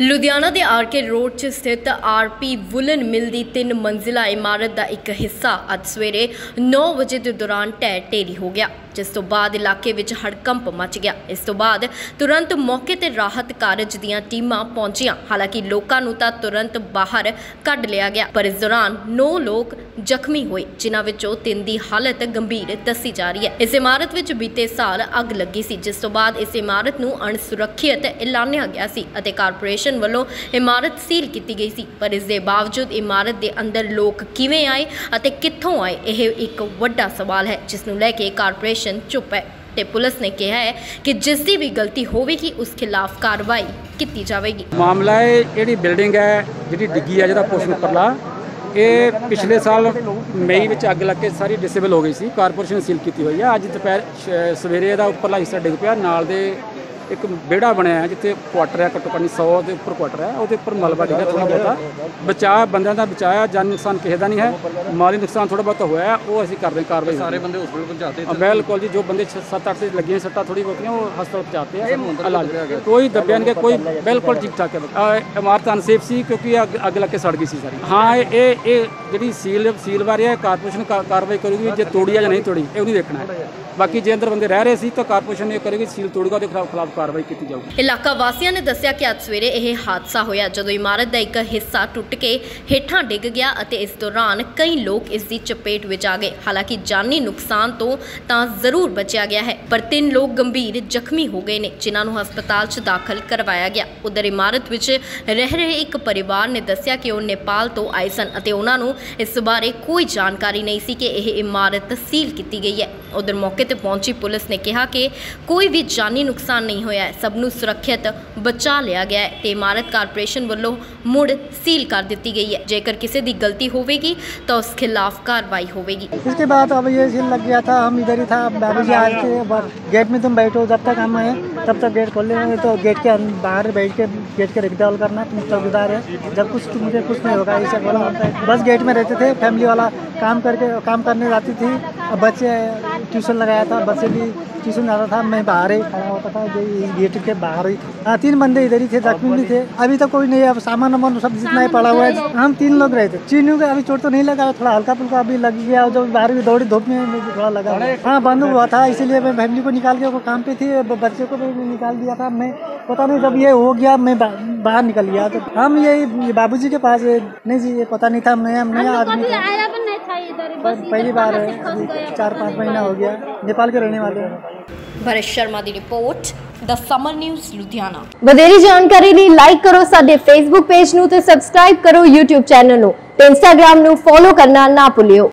लुधियाना के R K road च स्थित आरपी वुलन मिल की 3 मंजिला इमारत का एक हिस्सा अज सवेरे 9 बजे के दौरान ढह ढेरी हो गया, जिस तो बाद इलाके में हड़कंप मच गया। इस तो बाद तुरंत मौके ते राहत कारज दीआं टीमां पहुंचियां। हालांकि लोकां नूं तां तुरंत बाहर कढ लिया गया, पर इस दौरान 9 लोग जख्मी हुए, जिन्हां विचों 3 की हालत गंभीर दसी जा रही है। इस इमारत विच बीते साल अग लगी सी, जिस तो बाद इस इमारत नूं अणसुरक्षित ऐलानिया गया सी अते कारपोरेशन ਵੱਲੋਂ इमारत सील की गई सी। पर इस दे बावजूद इमारत के अंदर लोग किवें आए अते कित्थों आए, यह एक वड्डा सवाल है, जिस नूं लैके कारपोरेशन चुप है। ते पुलिस ने कहा है कि जिसकी भी गलती होगी उस खिलाफ कार्रवाई की जाएगी। मामला है जी बिल्डिंग है जी डिग्गी है, जो पोर्शन उपरला ये पिछले साल मई में अग लग के सारी डिसेबल हो गई सी। कारपोरेशन सील की हुई है। अज दोपहर सवेरे का उपरला हिस्सा डिग पिया, नाल दे एक बेड़ा बनया है जिथे क्वार्टर है, घट्टो घट्ट 100 के उपर क्वार्टर है, वो उपर मलबा डिगा थोड़ा बहुत बचाव बंदों का बचाया, जान नुकसान किसी का नहीं है, माली नुकसान थोड़ा बहुत होया है, वो असीं कर रहे कार्रवाई। सारे बंदे हॉस्पिटल पहुंचाते? बिल्कुल जी, जो बंदे 7-8 से लगी सट्टा थोड़ी बहुतियाँ वो हस्पताल पहुँचाते हैं, इलाज कोई दबिया नहीं, कोई बिल्कुल ठीक ठाक है। इमारत अनसेफ सी क्योंकि अग लग के सड़ गई सी सारी। हाँ, ये जी सील बारे है कारपोरेशन कार्रवाई करेगी, जो तोड़ी है या नहीं तोड़ी ये नहीं देखना है। बाकी जे अंदर बंदे रह रहे सी तो कारपोरेशन ये करेगी, सील तोड़ेगा तो खिलाफ कार्रवाई की जाएगी। इलाका वासियों ने दस्सिया कि अज सवेरे यह हादसा होया जदों इमारत का एक हिस्सा टुट के हेठां डिग गया अते इस दौरान कई लोग इसकी चपेट विच आ गए। हालांकि जानी नुकसान तो जरूर बचा गया है, पर 3 लोग गंभीर जख्मी हो गए ने, जिन्होंने हस्पताल च दाखिल करवाया गया। उधर इमारत विच रह रहे एक परिवार ने दस्सिया कि वो नेपाल तो आए सन अते उन्हां नूं इस बारे कोई जानकारी नहीं सी कि यह इमारत सील की गई है। उधर मौके ते पहुंची पुलिस ने कहा कि कोई भी जानी नुकसान नहीं होया है, सबनूं सुरक्षित बचा लिया गया है ते इमारत कारपोरेशन वालों मुड़ सील कर दी गई है। जेकर किसी की गलती होगी तो उस खिलाफ कार्रवाई होगी। इसके बाद अब ये सील लग गया था, हम इधर ही था, बाबूजी आए थे, गेट में तुम बैठो, जब तक हम आए तब तक गेट खोल लेंगे, तो गेट के बाहर बैठ के गेट के रखवाल करना, तुम चौकीदार है, जब मुझे कुछ नहीं होगा ऐसा बोला होता है। बस गेट में रहते थे, फैमिली वाला काम करने जाती थी, बच्चे ट्यूशन लगाया था, बच्चे भी ट्यूशन जाता था, मैं बाहर ही खड़ा होता था, जो गेट के बाहर ही था। 3 बंदे इधर ही थे, जख्मी भी थे, अभी तक कोई नहीं है। अब सामान वामान सब जितना ही पड़ा हुआ है, हम 3 लोग रहे थे। चीनियों का अभी चोट तो नहीं लगा, थोड़ा हल्का फुल्का अभी लग गया, जो बाहर भी दौड़ी धूप में थोड़ा लगा। हाँ, बंद हुआ था, इसीलिए मैं फैमिली को निकाल के, वो काम पे थी, बच्चे को भी निकाल दिया था। मैं पता नहीं जब ये हो गया मैं बाहर निकल गया, तो हम यही बाबूजी के पास नहीं जी, ये पता नहीं था, नया आदमी था, पहली बार है, अभी 4-5 महीना हो गया, नेपाल के रहने वाले हैं। भरत शर्मा की report, the Summer News Ludhiana. ਵਧੇਰੀ ਜਾਣਕਾਰੀ ਲਈ ਲਾਈਕ ਕਰੋ ਸਾਡੇ ਫੇਸਬੁੱਕ ਪੇਜ ਨੂੰ ਤੇ ਸਬਸਕ੍ਰਾਈਬ ਕਰੋ YouTube ਚੈਨਲ ਨੂੰ ਤੇ Instagram ਨੂੰ ਫੋਲੋ ਕਰਨਾ ਨਾ ਭੁੱਲਿਓ।